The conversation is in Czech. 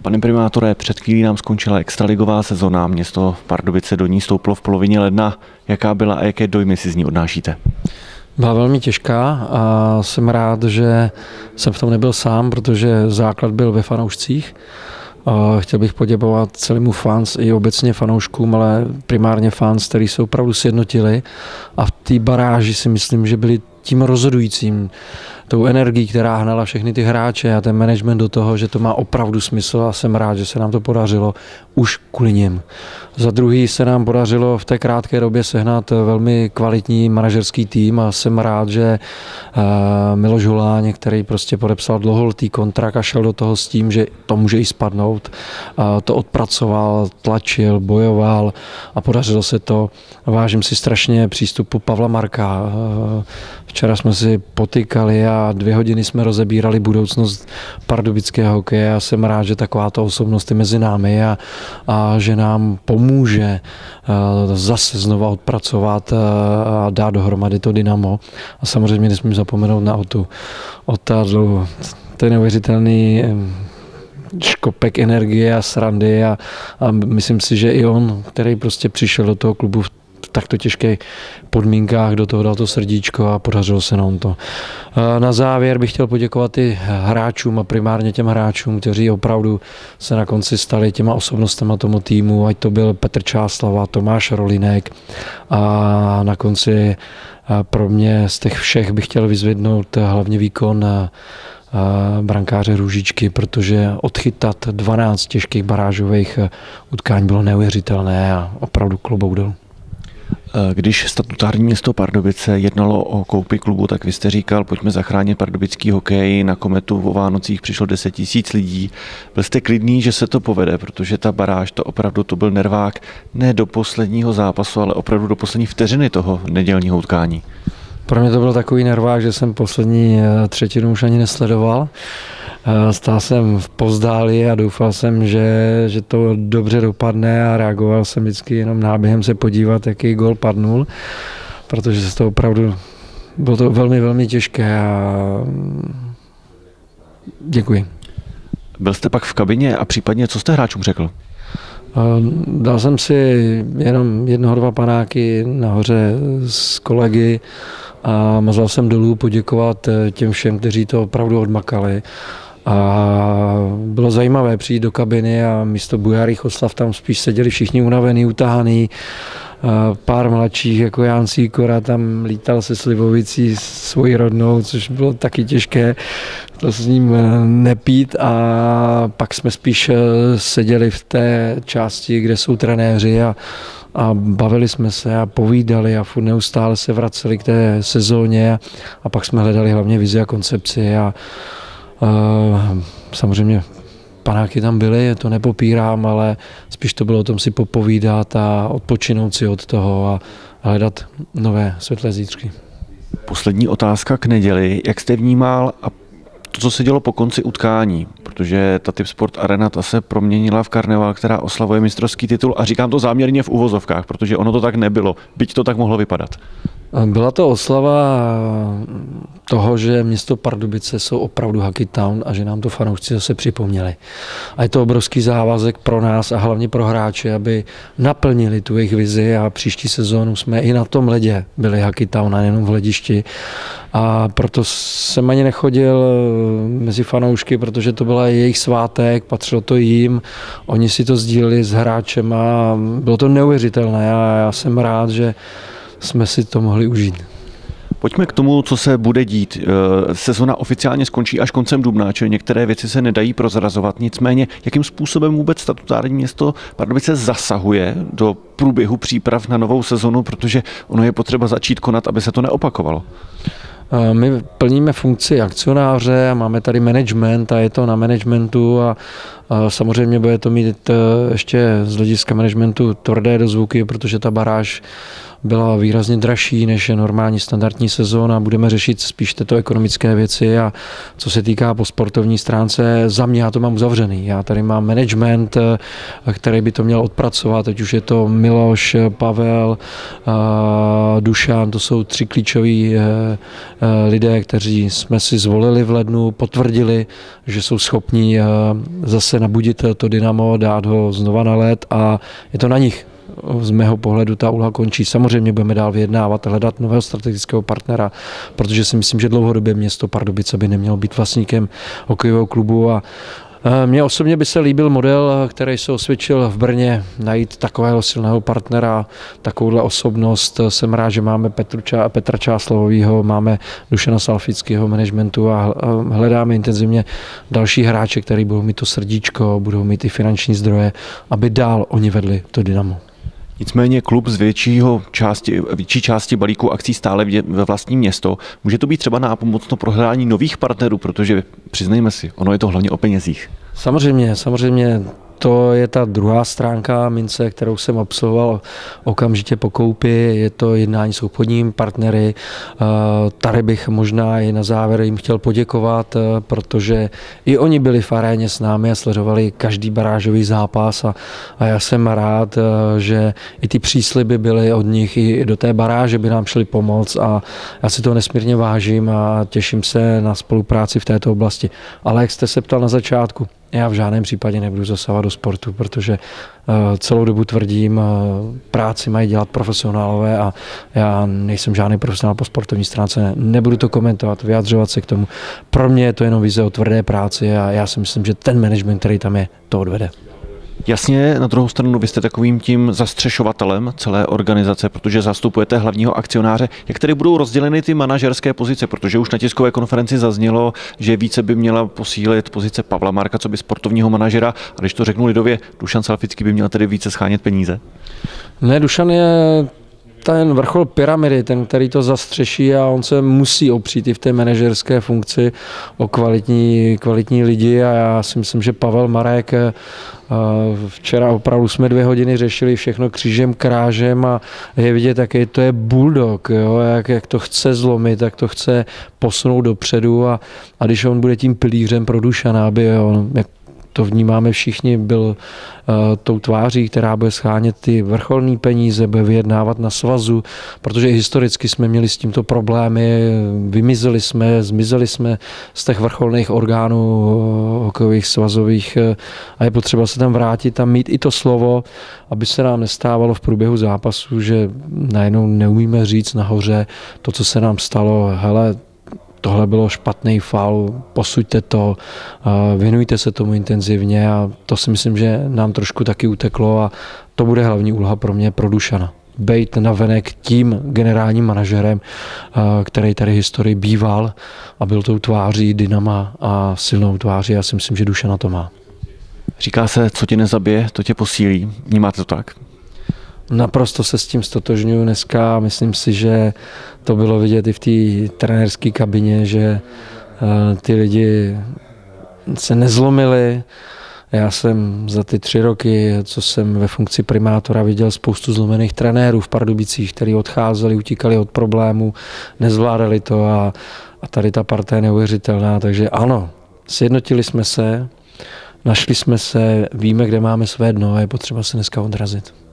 Pane primátore, před chvílí nám skončila extraligová sezona, město Pardubice do ní stouplo v polovině ledna. Jaká byla a jaké dojmy si z ní odnášíte? Byla velmi těžká a jsem rád, že jsem v tom nebyl sám, protože základ byl ve fanoušcích. Chtěl bych poděkovat celému fans i obecně fanouškům, ale primárně fans, kteří se opravdu sjednotili a v té baráži si myslím, že byli tím rozhodujícím, tou energií, která hnala všechny ty hráče a ten management do toho, že to má opravdu smysl a jsem rád, že se nám to podařilo už kvůli nim. Za druhý se nám podařilo v té krátké době sehnat velmi kvalitní manažerský tým a jsem rád, že Miloš Huláň, který prostě podepsal dlouholetý kontrakt a šel do toho s tím, že to může i spadnout, to odpracoval, tlačil, bojoval a podařilo se to. Vážím si strašně přístupu Pavla Marka. Včera jsme si potykali a 2 hodiny jsme rozebírali budoucnost pardubického hokeje a jsem rád, že takováto osobnost je mezi námi a že nám pomůže zase znova odpracovat a dát dohromady to dynamo. A samozřejmě nesmím zapomenout na Otadlu. To je neuvěřitelný škopek energie a srandy a myslím si, že i on, který prostě přišel do toho klubu v takto těžkých podmínkách, do toho dal to srdíčko a podařilo se nám to. Na závěr bych chtěl poděkovat i hráčům a primárně těm hráčům, kteří opravdu se na konci stali těma osobnostmi tomu týmu, ať to byl Petr Čáslava, Tomáš Rolinek a na konci pro mě z těch všech bych chtěl vyzvednout hlavně výkon brankáře Růžičky, protože odchytat 12 těžkých barážových utkání bylo neuvěřitelné a opravdu klobouk dolů. Když statutární město Pardubice jednalo o koupi klubu, tak vy jste říkal, pojďme zachránit pardubický hokej. Na Kometu o Vánocích přišlo 10 000 lidí. Byl jste klidný, že se to povede, protože ta baráž, to byl nervák ne do posledního zápasu, ale opravdu do poslední vteřiny toho nedělního utkání. Pro mě to byl takový nervák, že jsem poslední třetinu už ani nesledoval. Stál jsem v povzdálí a doufal jsem, že to dobře dopadne a reagoval jsem vždycky jenom náběhem se podívat, jaký gól padnul, protože se to opravdu bylo to velmi, velmi těžké a děkuji. Byl jste pak v kabině a případně co jste hráčům řekl? Dal jsem si jenom 1-2 panáky nahoře s kolegy a mazal jsem dolů poděkovat těm všem, kteří to opravdu odmakali. A bylo zajímavé přijít do kabiny a místo bujarých oslav tam spíš seděli všichni unavený, utahaný. Pár mladších, jako Jan Sýkora, tam lítal se slivovicí svojí rodnou, což bylo taky těžké to s ním nepít a pak jsme spíš seděli v té části, kde jsou trenéři a bavili jsme se a povídali a furt neustále se vraceli k té sezóně a pak jsme hledali hlavně vizi a koncepci a samozřejmě panáky tam byly, to nepopírám, ale spíš to bylo o tom si popovídat a odpočinout si od toho a hledat nové světlé zítřky. Poslední otázka k neděli. Jak jste vnímal a to, co se dělo po konci utkání, protože ta Tipsport Arena ta se proměnila v karneval, která oslavuje mistrovský titul a říkám to záměrně v uvozovkách, protože ono to tak nebylo, byť to tak mohlo vypadat. Byla to oslava toho, že město Pardubice jsou opravdu hockey town a že nám to fanoušci zase připomněli. A je to obrovský závazek pro nás a hlavně pro hráče, aby naplnili tu jejich vizi a příští sezónu jsme i na tom ledě byli hockey town a nejenom v hledišti. A proto jsem ani nechodil mezi fanoušky, protože to byla jejich svátek, patřilo to jim, oni si to sdíleli s hráčem a bylo to neuvěřitelné a já jsem rád, že jsme si to mohli užít. Pojďme k tomu, co se bude dít. Sezona oficiálně skončí až koncem dubna, čili některé věci se nedají prozrazovat. Nicméně, jakým způsobem vůbec statutární město Pardubice zasahuje do průběhu příprav na novou sezonu, protože ono je potřeba začít konat, aby se to neopakovalo? My plníme funkci akcionáře a máme tady management a je to na managementu a samozřejmě bude to mít ještě z hlediska managementu tvrdé dozvuky, protože ta baráž byla výrazně dražší než je normální standardní sezóna. Budeme řešit spíš tyto ekonomické věci a co se týká po sportovní stránce, za mě já to mám uzavřený. Já tady mám management, který by to měl odpracovat, ať už je to Miloš, Pavel, Dušan, to jsou 3 klíčoví lidé, kteří jsme si zvolili v lednu, potvrdili, že jsou schopní zase zase nabudit to Dynamo, dát ho znova na led a je to na nich. Z mého pohledu ta úloha končí. Samozřejmě budeme dál vyjednávat, hledat nového strategického partnera, protože si myslím, že dlouhodobě město Pardubice by nemělo být vlastníkem hokejového klubu a mně osobně by se líbil model, který se osvědčil v Brně, najít takového silného partnera, takovouhle osobnost. Jsem rád, že máme Petra Čáslavovýho, máme Dušana Salfického managementu a hledáme intenzivně další hráče, který budou mít to srdíčko, budou mít i finanční zdroje, aby dál oni vedli to Dynamo. Nicméně klub z větší části balíku akcí stále ve vlastní město. Může to být třeba nápomocno pro hledání nových partnerů, protože přiznejme si, ono je to hlavně o penězích. Samozřejmě. To je ta druhá stránka mince, kterou jsem absolvoval okamžitě po koupi. Je to jednání s obchodními partnery. Tady bych možná i na závěr jim chtěl poděkovat, protože i oni byli v aréně s námi a sledovali každý barážový zápas a já jsem rád, že i ty přísliby byly od nich i do té baráže by nám šli pomoct a já si to nesmírně vážím a těším se na spolupráci v této oblasti. Ale jak jste se ptal na začátku, já v žádném případě nebudu zasahovat do sportu, protože celou dobu tvrdím, práci mají dělat profesionálové a já nejsem žádný profesionál po sportovní stránce, nebudu to komentovat, vyjadřovat se k tomu. Pro mě je to jenom vize o tvrdé práci a já si myslím, že ten management, který tam je, to odvede. Jasně, na druhou stranu vy jste takovým tím zastřešovatelem celé organizace, protože zastupujete hlavního akcionáře. Jak tedy budou rozděleny ty manažerské pozice? Protože už na tiskové konferenci zaznělo, že více by měla posílit pozice Pavla Marka, co by sportovního manažera. A když to řeknu lidově, Dušan Salfický by měl tedy více schánět peníze? Ne, Dušan je ten vrchol pyramidy, ten, který to zastřeší a on se musí opřít i v té manažerské funkci o kvalitní lidi a já si myslím, že Pavel Marek, včera opravdu jsme 2 hodiny řešili všechno křížem krážem a je vidět, jaký to je bulldog, jo? Jak to chce zlomit, jak to chce posunout dopředu a když on bude tím pilířem pro Dušana, aby on, to vnímáme všichni, byl tou tváří, která bude schánět ty vrcholné peníze, bude vyjednávat na svazu, protože historicky jsme měli s tímto problémy, zmizeli jsme z těch vrcholných orgánů hokejových svazových a je potřeba se tam vrátit a mít i to slovo, aby se nám nestávalo v průběhu zápasu, že najednou neumíme říct nahoře to, co se nám stalo, hele, tohle bylo špatný faul, posuďte to, věnujte se tomu intenzivně a to si myslím, že nám trošku taky uteklo a to bude hlavní úloha pro mě, pro Dušana. Bejt navenek tím generálním manažerem, který tady historii býval a byl tou tváří Dynama a silnou tváří. Já si myslím, že Dušana to má. Říká se, co tě nezabije, to tě posílí. Vnímáte to tak? Naprosto se s tím stotožňuji dneska. Myslím si, že to bylo vidět i v té trenérské kabině, že ty lidi se nezlomili. Já jsem za ty 3 roky, co jsem ve funkci primátora, viděl spoustu zlomených trenérů v Pardubicích, kteří odcházeli, utíkali od problémů, nezvládali to a tady ta parta je neuvěřitelná. Takže ano, sjednotili jsme se, našli jsme se, víme, kde máme své dno a je potřeba se dneska odrazit.